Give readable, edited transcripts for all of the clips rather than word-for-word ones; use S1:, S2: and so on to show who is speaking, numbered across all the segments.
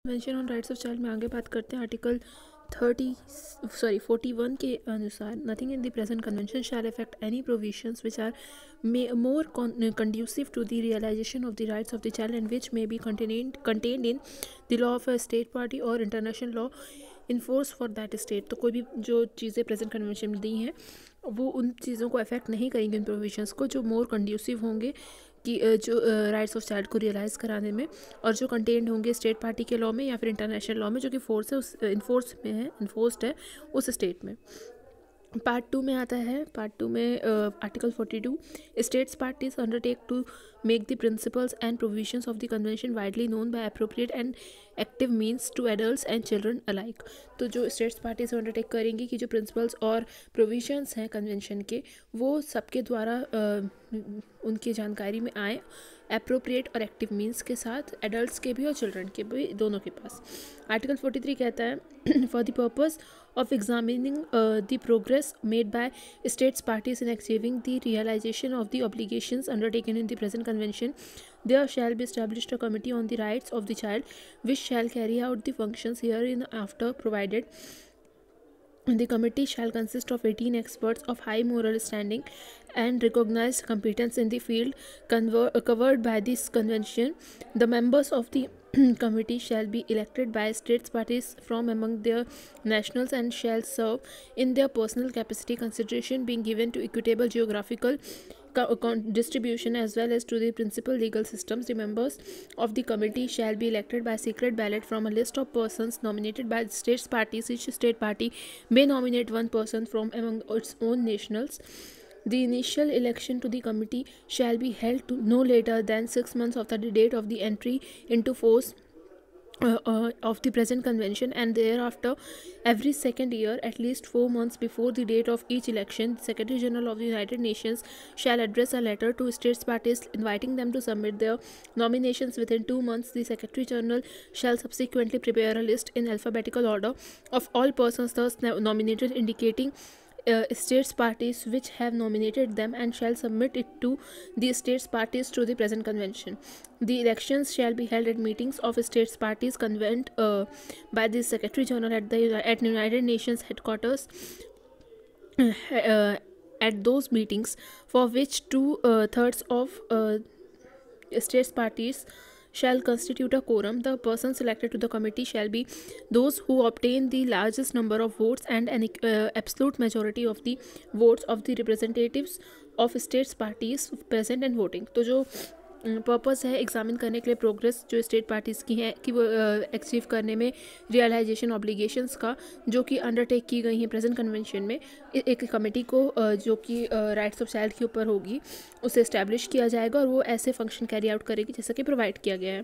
S1: Convention on rights of child में आगे बात करते हैं। आर्टिकल 41 के अनुसार nothing in the present convention shall affect any provisions which are more conducive to the realization of the rights of the child and which may be contained in the law of a state party or international law in force for that state. तो कोई भी जो चीज़ें present convention में दी हैं वो उन चीज़ों को अफेक्ट नहीं करेंगे, उन प्रोविजंस को जो मोर कंड्यूसिव होंगे कि जो राइट्स ऑफ चाइल्ड को रियलाइज़ कराने में, और जो कंटेंट होंगे स्टेट पार्टी के लॉ में या फिर इंटरनेशनल लॉ में जो कि फोर्स है उस इन्फोर्स्ड है उस स्टेट में। पार्ट 2 में आता है। पार्ट 2 में article 42 states parties undertake to make the principles and provisions of the convention widely known by appropriate and active means to adults and children alike. तो जो स्टेट्स पार्टीज अंडरटेक करेंगी कि जो प्रिंसिपल्स और प्रोविजंस हैं convention के वो सबके द्वारा उनकी जानकारी में आए अप्रोप्रिएट और एक्टिव मीन्स के साथ, एडल्ट्स के भी और चिल्ड्रन के भी, दोनों के पास। आर्टिकल 43 कहता है for the purpose of examining the progress made by states parties in achieving the realization of the obligations undertaken in the present convention, there shall be established a committee on the rights of the child which shall carry out the functions hereinafter provided. The committee shall consist of 18 experts of high moral standing and recognized competence in the field covered by this convention. The members of the committee shall be elected by states parties from among their nationals and shall serve in their personal capacity, consideration being given to equitable geographical distribution as well as to the principal legal systems. The members of the committee shall be elected by secret ballot from a list of persons nominated by the states parties. Each state party may nominate one person from among its own nationals. The initial election to the committee shall be held to no later than 6 months after the date of the entry into force of the present convention, and thereafter every second year at least 4 months before the date of each election. The Secretary General of the United Nations shall address a letter to states parties inviting them to submit their nominations within 2 months. The Secretary General shall subsequently prepare a list in alphabetical order of all persons thus nominated, indicating states parties which have nominated them, and shall submit it to the states parties to the present convention. The elections shall be held at meetings of states parties convened by the Secretary General at United Nations headquarters. At those meetings for which 2/3 of states parties shall constitute a quorum, the persons selected to the committee shall be those who obtain the largest number of votes and an absolute majority of the votes of the representatives of states parties present and voting. तो जो purpose है examine करने के लिए progress जो state parties की हैं कि वो अचीव करने में रियलाइजेशन ऑब्लिगेशंस का जो कि अंडरटेक की गई हैं प्रेजेंट कन्वेंशन में, एक कमेटी को जो कि राइट्स ऑफ चाइल्ड के ऊपर होगी उसे इस्टेब्लिश किया जाएगा और वो ऐसे फंक्शन कैरी आउट करेगी जैसा कि प्रोवाइड किया गया है।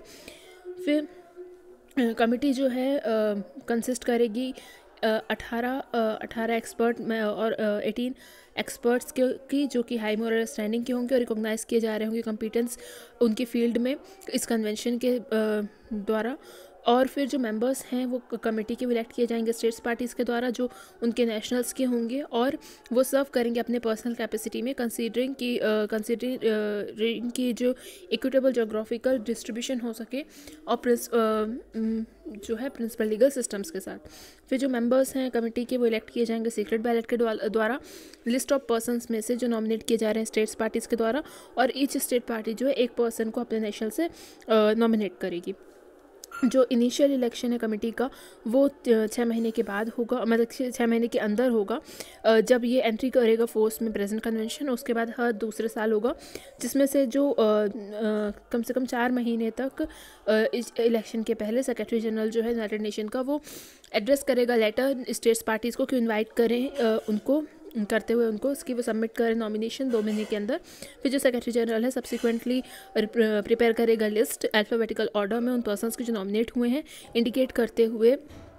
S1: फिर कमेटी जो है कंसिस्ट करेगी 18 एक्सपर्ट और 18 एक्सपर्ट्स की जो कि हाई मोरल स्टैंडिंग के होंगे और रिकॉग्नाइज किए जा रहे होंगे कॉम्पिटेंस उनकी फील्ड में इस कन्वेंशन के द्वारा। और फिर जो मेंबर्स हैं वो कमेटी के इलेक्ट किए जाएंगे स्टेट्स पार्टीज़ के द्वारा जो उनके नेशनल्स के होंगे, और वो सर्व करेंगे अपने पर्सनल कैपेसिटी में कंसीडरिंग की जो इक्विटेबल जोग्राफिकल डिस्ट्रीब्यूशन हो सके और जो है प्रिंसिपल लीगल सिस्टम्स के साथ। फिर जो मेंबर्स हैं कमेटी के वो इलेक्ट किए जाएंगे सीक्रेट बैलेट के द्वारा लिस्ट ऑफ पर्सन्स में से जो नॉमिनेट किए जा रहे हैं स्टेट्स पार्टीज़ के द्वारा, और ईच स्टेट पार्टी जो है एक पर्सन को अपने नेशनल से नॉमिनेट करेगी। जो इनिशियल इलेक्शन है कमेटी का वो 6 महीने के बाद होगा, मतलब 6 महीने के अंदर होगा जब ये एंट्री करेगा फोर्स में प्रेजेंट कन्वेंशन। उसके बाद हर दूसरे साल होगा, जिसमें से जो कम से कम 4 महीने तक इस इलेक्शन के पहले सेक्रेटरी जनरल जो है यूनाइटेड नेशन का वो एड्रेस करेगा लेटर स्टेट्स पार्टीज़ को कि इन्वाइट करें उनको करते हुए उनको उसकी वो सबमिट करें नॉमिनेशन 2 महीने के अंदर। फिर जो सेक्रेटरी जनरल है सब्सिक्वेंटली प्रिपेयर करेगा लिस्ट अल्फ़ाबेटिकल ऑर्डर में उन पर्सन्स के जो नॉमिनेट हुए हैं इंडिकेट करते हुए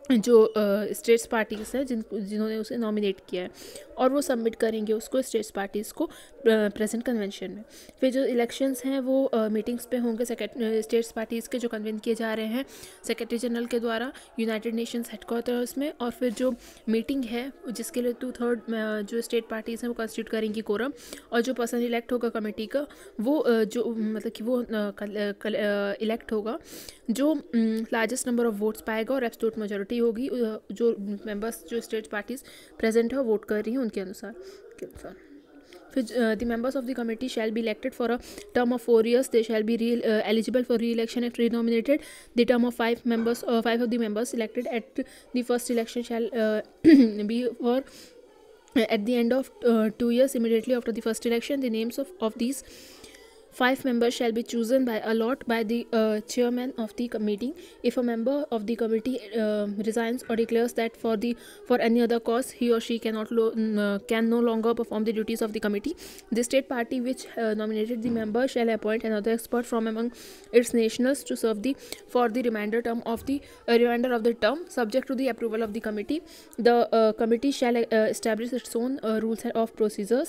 S1: जो स्टेट्स पार्टीज़ हैं जिन्होंने उसे नॉमिनेट किया है, और वो सबमिट करेंगे उसको स्टेट्स पार्टीज़ को प्रेजेंट कन्वेंशन में। फिर जो इलेक्शंस हैं वो मीटिंग्स पे होंगे स्टेट्स पार्टीज़ के जो कन्वेन किए जा रहे हैं सेक्रेटरी जनरल के द्वारा यूनाइटेड नेशंस हेडक्वार्टर्स में। और फिर जो मीटिंग है जिसके लिए 2/3 जो स्टेट पार्टीज़ हैं वो कंस्टिट्यूट करेंगी कोरम, और जो पर्सन इलेक्ट होगा कमेटी का वो जो मतलब कि वो इलेक्ट होगा जो लार्जेस्ट नंबर ऑफ वोट्स पाएगा, और एब्सोल्यूट मेजॉरिटी होगी जो मेंबर्स जो स्टेट पार्टीज प्रेजेंट है वोट कर रही हैं उनके अनुसार फिर the members of the committee shall be elected for a term of 4 years. They shall be eligible for re-election if re-nominated. The term of 5 of the members elected at the first election shall be for at the end of 2 years immediately after the first election. The names of these 5 members shall be chosen by a lot by the chairman of the meeting. If a member of the committee resigns or declares that for any other cause he or she can no longer perform the duties of the committee, the state party which nominated the member shall appoint another expert from among its nationals to serve for the remainder of the term, subject to the approval of the committee. The committee shall establish its own rules of procedure.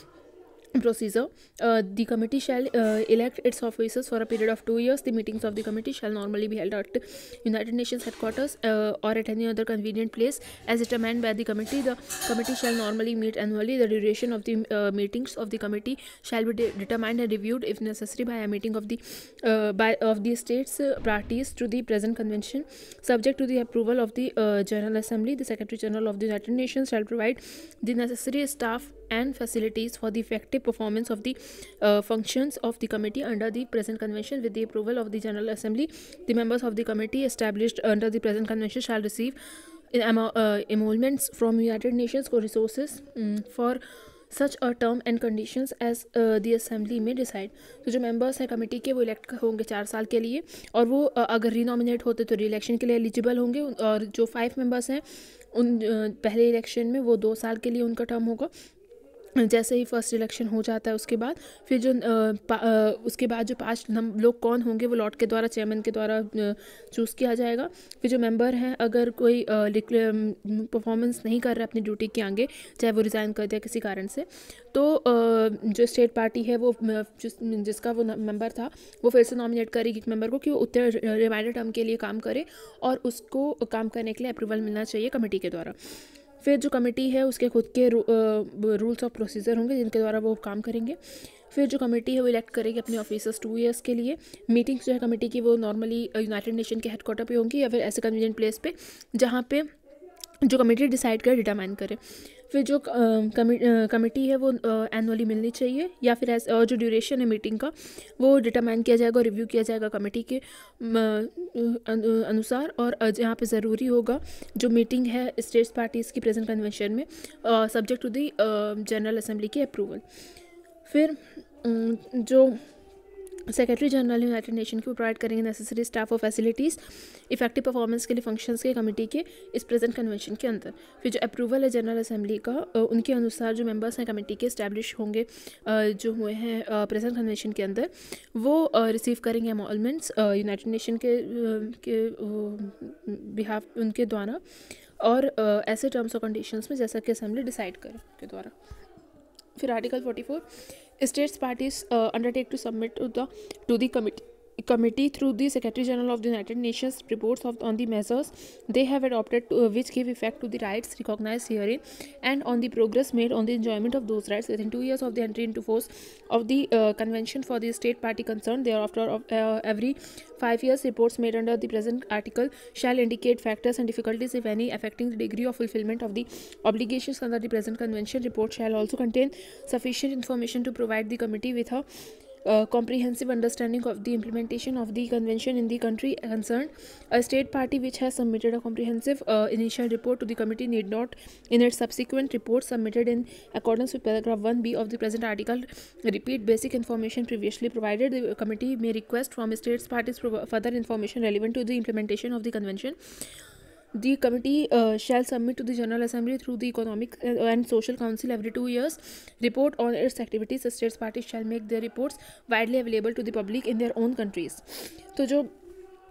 S1: The committee shall elect its officers for a period of 2 years. The meetings of the committee shall normally be held at United Nations headquarters or at any other convenient place as determined by the committee. The committee shall normally meet annually. The duration of the meetings of the committee shall be determined and reviewed if necessary by a meeting of the states parties to the present convention, subject to the approval of the General Assembly. The Secretary General of the United Nations shall provide the necessary staff and facilities for the effective performance of the functions of the committee under the present convention with the approval of the General Assembly. The members of the committee established under the present convention shall receive emoluments from United Nations for resources for such a term and conditions as the assembly में decide. तो जो members हैं committee के वो elect होंगे 4 साल के लिए, और वो अगर रीनॉमिनेट होते तो री-इलेक्शन के लिए एलिजिबल होंगे, और जो 5 members हैं उन पहले इलेक्शन में वो 2 साल के लिए उनका टर्म होगा। जैसे ही फर्स्ट इलेक्शन हो जाता है उसके बाद फिर जो उसके बाद जो 5 लोग कौन होंगे वो लॉर्ड के द्वारा चेयरमैन के द्वारा चूज़ किया जाएगा। फिर जो मेंबर हैं अगर कोई परफॉर्मेंस नहीं कर रहा है अपनी ड्यूटी के आगे, चाहे वो रिज़ाइन कर दिया किसी कारण से, तो जो स्टेट पार्टी है वो जिसका वो मेंबर था वो फिर से नॉमिनेट करेगी एक मेंबर को कि वो उतने रिमाइंडर टर्म के लिए काम करे, और उसको काम करने के लिए अप्रूवल मिलना चाहिए कमेटी के द्वारा। फिर जो कमेटी है उसके खुद के रूल्स ऑफ प्रोसीजर होंगे जिनके द्वारा वो काम करेंगे। फिर जो कमेटी है वो इलेक्ट करेगी अपने ऑफिसर्स 2 ईयर्स के लिए। मीटिंग्स जो है कमेटी की वो नॉर्मली यूनाइटेड नेशन के हेडक्वार्टर पे होंगी या फिर ऐसे कन्वीनियंट प्लेस पे जहाँ पे जो कमेटी डिसाइड करे डिटरमाइन करे। फिर जो कमेटी है वो एनुअली मिलनी चाहिए, या फिर और जो ड्यूरेशन है मीटिंग का वो डिटरमाइन किया जाएगा और रिव्यू किया जाएगा कमेटी के अनुसार, और जहाँ पे ज़रूरी होगा जो मीटिंग है स्टेट्स पार्टीज़ की प्रेजेंट कन्वेंशन में subject to the General Assembly की अप्रूवल। फिर जो सेक्रेटरी जनरल यूनाइटेड नेशन को प्रोवाइड करेंगे नेसेसरी स्टाफ और फैसिलिटीज़ इफेक्टिव परफॉर्मेंस के लिए फंक्शंस के कमेटी के इस प्रेजेंट कन्वेंशन के अंदर। फिर जो अप्रूवल है जनरल असेंबली का उनके अनुसार जो मेंबर्स हैं कमेटी के इस्टेब्लिश होंगे जो हुए हैं प्रेजेंट कन्वेंशन के अंदर, वो रिसीव करेंगे एमोलमेंट्स यूनाइटेड नेशन के बिहाफ उनके द्वारा, और ऐसे टर्म्स और कंडीशंस में जैसा कि असेंबली डिसाइड करे के द्वारा। फिर article 44 states parties undertake to submit to the committee through the Secretary General of the United Nations reports on the measures they have adopted which give effect to the rights recognized herein, and on the progress made on the enjoyment of those rights within 2 years of the entry into force of the convention for the state party concerned. Thereafter every 5 years reports made under the present article shall indicate factors and difficulties if any affecting the degree of fulfillment of the obligations under the present convention. Report shall also contain sufficient information to provide the committee with a comprehensive understanding of the implementation of the convention in the country concerned. A state party which has submitted a comprehensive initial report to the committee need not in its subsequent reports submitted in accordance with paragraph 1b of the present article repeat basic information previously provided. The committee may request from states parties further information relevant to the implementation of the convention. The committee shall submit to the General Assembly through the Economic and Social Council every 2 years report on its activities. The states parties shall make their reports widely available to the public in their own countries. तो जो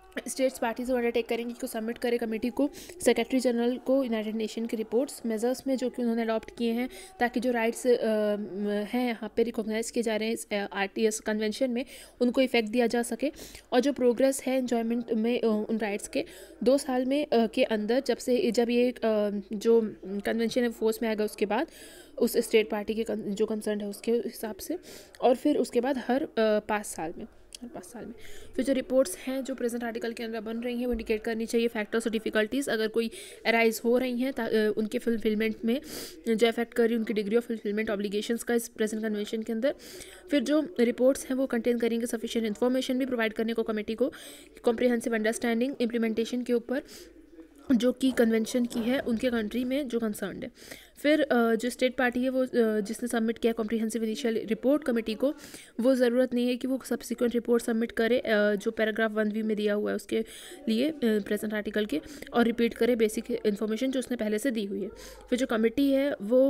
S1: states party से undertake करेंगे कि submit करे committee को Secretary General को United Nation की reports measures में जो कि उन्होंने अडॉप्ट किए हैं ताकि जो राइट्स हैं यहाँ पे रिकॉग्नाइज किए जा रहे हैं इस RTS कन्वेंशन में उनको इफेक्ट दिया जा सके, और जो प्रोग्रेस है एन्जॉयमेंट में उन राइट्स के 2 साल में के अंदर जब ये जो कन्वेंशन है फोर्स में आएगा उसके बाद उस स्टेट पार्टी के जो कंसर्न है उसके हिसाब से, और फिर उसके बाद हर 5 साल में फिर जो रिपोर्ट्स हैं जो प्रेजेंट आर्टिकल के अंदर बन रही हैं वो इंडिकेट करनी चाहिए फैक्टर्स और डिफिकल्टीज़ अगर कोई अराइज हो रही हैं उनके फुलफिलमेंट में जो अफेक्ट कर रही है उनकी डिग्री ऑफ फुलफिलमेंट ऑब्लिगेशंस का इस प्रेजेंट कन्वेंशन के अंदर। फिर जो रिपोर्ट्स हैं वो कंटेन करेंगे सफिशिएंट इन्फॉर्मेशन भी प्रोवाइड करने को कमेटी को कॉम्प्रिहेंसिव अंडरस्टैंडिंग इम्प्लीमेंटेशन के ऊपर जो कि कन्वेंशन की है उनके कंट्री में जो कंसर्न है। फिर जो स्टेट पार्टी है वो जिसने सबमिट किया कॉम्प्रिहेंसिव इनिशियल रिपोर्ट कमेटी को, वो ज़रूरत नहीं है कि वो सब्सिक्वेंट रिपोर्ट सबमिट करे जो पैराग्राफ 1B में दिया हुआ है उसके लिए प्रेजेंट आर्टिकल के, और रिपीट करे बेसिक इन्फॉर्मेशन जो उसने पहले से दी हुई है। फिर जो कमेटी है वो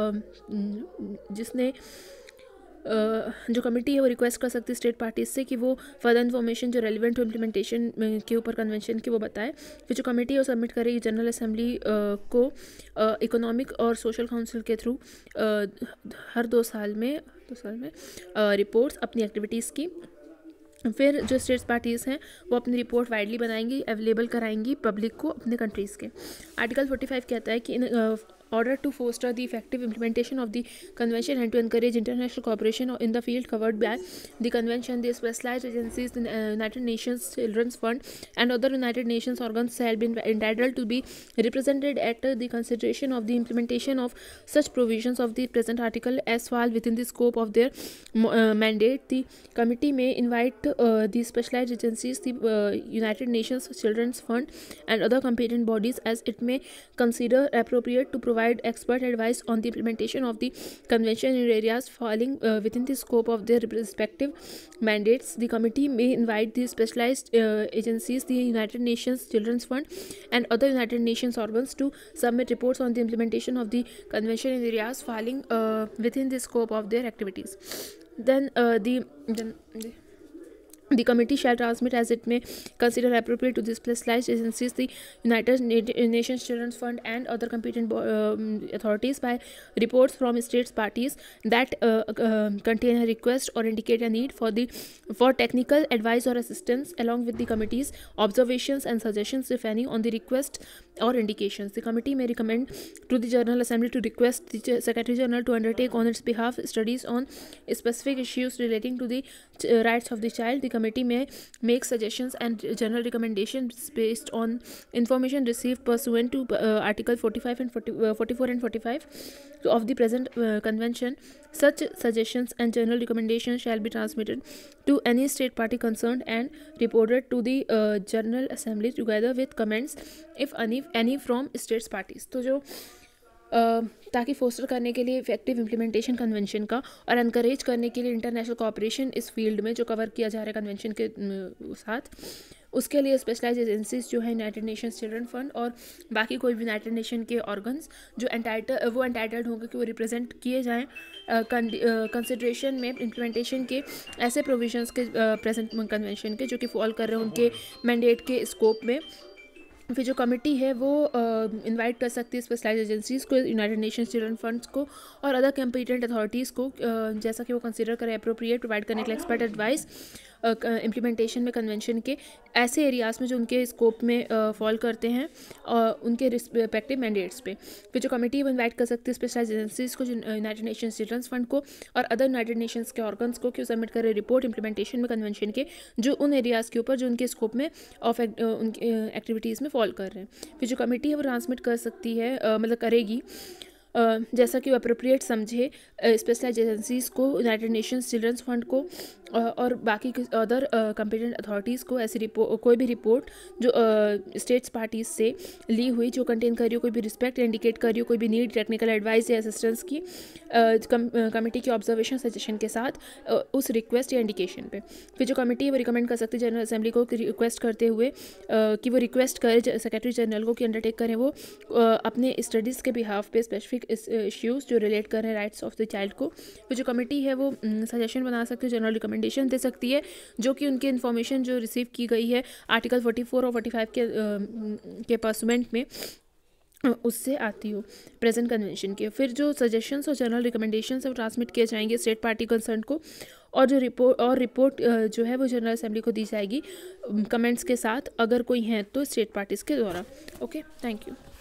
S1: जो कमेटी है वो रिक्वेस्ट कर सकती है स्टेट पार्टीज से कि वो फर्दर इन्फॉर्मेशन जो रेलिवेंट टू इम्प्लीमेंटेशन के ऊपर कन्वेंशन की वो बताए। फिर जो कमेटी है वो सबमिट करेगी जनरल असेंबली को इकोनॉमिक और सोशल काउंसिल के थ्रू हर 2 साल में रिपोर्ट्स अपनी एक्टिविटीज़ की। फिर जो स्टेट्स पार्टीज़ हैं वो अपनी रिपोर्ट वाइडली बनाएंगी, अवेलेबल कराएंगी पब्लिक को अपने कंट्रीज़ के। आर्टिकल 45 कहता है कि इन order to foster the effective implementation of the convention and to encourage international cooperation in the field covered by the convention, the specialized agencies, the United Nations Children's Fund and other United Nations organs shall be entitled to be represented at the consideration of the implementation of such provisions of the present article as fall within the scope of their mandate. The committee may invite the specialized agencies, the United Nations Children's Fund and other competent bodies as it may consider appropriate to provide expert advice on the implementation of the convention in areas falling within the scope of their respective mandates. The committee may invite the specialized agencies, the United Nations Children's Fund and other United Nations organs to submit reports on the implementation of the convention in areas falling within the scope of their activities. Then the committee shall transmit as it may consider appropriate to the specialized agencies, the United Nations Children's Fund and other competent authorities by reports from states parties that contain a request or indicate a need for technical advice or assistance along with the committee's observations and suggestions, if any, on the request or indications. The committee may recommend to the General Assembly to request the Secretary General to undertake on its behalf studies on specific issues relating to the rights of the child. The committee may make suggestions and general recommendations based on information received pursuant to Article 45 and 44 and 45 of the present convention. Such suggestions and general recommendations shall be transmitted to any state party concerned and reported to the General Assembly together with comments, if any from states parties. तो जो ताकि poster करने के लिए effective implementation convention का और encourage करने के लिए इंटरनेशनल कोऑपरेशन इस फील्ड में जो कवर किया जा रहा है कन्वेंशन के साथ, उसके लिए स्पेशलाइज एजेंसीज जो है यूनाइटेड नेशंस चिल्ड्रन फंड और बाकी कोई भी यूनाइटेड नेशन के ऑर्गन्स जो एंटाइटल्ड होंगे कि वो रिप्रेजेंट किए जाएँ कंसिडरेशन में इम्प्लीमेंटेशन के ऐसे प्रोविजंस के प्रेजेंट कन्वेंशन के जो कि फॉल कर रहे हैं उनके मैंडेट के स्कोप में। फिर जो कमेटी है वो इनवाइट कर सकती है स्पेशलाइज एजेंसीज़ को, यूनाइटेड नेशंस चिल्ड्रन फंड्स को और अदर कॉम्पिटेंट अथॉरिटीज़ को जैसा कि वो कंसिडर करें अप्रोप्रिएट प्रोवाइड करने के लिए एक्सपर्ट एडवाइस इम्प्लीमेंटेशन में कन्वेंशन के ऐसे एरियाज़ में जो उनके स्कोप में फॉल करते हैं उनके रिस्पेक्टिव मैंडेट्स पे। फिर जो कमेटी वो इन्वाइट कर सकती है स्पेशलाइज एजेंसीज़ को, यूनाइटेड नेशंस चिल्ड्रंस फंड को और अदर यूनाइटेड नेशंस के ऑर्गन्स को कि सबमिट करें रिपोर्ट इम्प्लीमेंटेशन में कन्वेंशन के जो उन एरियाज़ के ऊपर जो उनके स्कोप में ऑफ उनके एक्टिविटीज़ में फॉल कर रहे हैं। फिर जो कमेटी है वो ट्रांसमिट कर सकती है मतलब करेगी जैसा कि वो अप्रोप्रिएट समझे स्पेशलाइज एजेंसीज़ को, यूनाइटेड नेशंस चिल्ड्रंस फंड को और बाकी अदर कॉम्पिटेंट अथॉरिटीज़ को ऐसी कोई भी रिपोर्ट जो स्टेट्स पार्टीज से ली हुई जो कंटेन कर रही हो कोई भी रिस्पेक्ट इंडिकेट कर रही हो कोई भी नीड टेक्निकल एडवाइस या असिस्टेंस की कमेटी की ऑब्जर्वेशन सजेशन के साथ उस रिक्वेस्ट या इंडिकेशन पे। फिर जो कमेटी वो रिकमेंड कर सकती है जनरल असेंबली को रिक्वेस्ट करते हुए कि वो रिक्वेस्ट करे सेक्रेटरी जनरल को कि अंडरटेक करें वो अपने स्टडीज़ के बिहाफ पे स्पेसिफिक स्पेसिफिक इश्यूज़ जो रिलेट कर रहे हैं राइट्स ऑफ द चाइल्ड को, फिर जो कमेटी है वो सजेशन बना सकती है, जनरल रिकमेंडेशन दे सकती है जो कि उनकी इन्फॉर्मेशन जो रिसीव की गई है आर्टिकल 44 और 45 के पर्समेंट में उससे आती हो प्रेजेंट कन्वेंशन के। फिर जो सजेशंस और जनरल रिकमेंडेशंस है वो ट्रांसमिट किए जाएंगे स्टेट पार्टी कंसर्न को, और जो रिपोर्ट जो है वो जनरल असेंबली को दी जाएगी कमेंट्स के साथ, अगर कोई हैं तो स्टेट पार्टीज़ के द्वारा। Okay, thank you.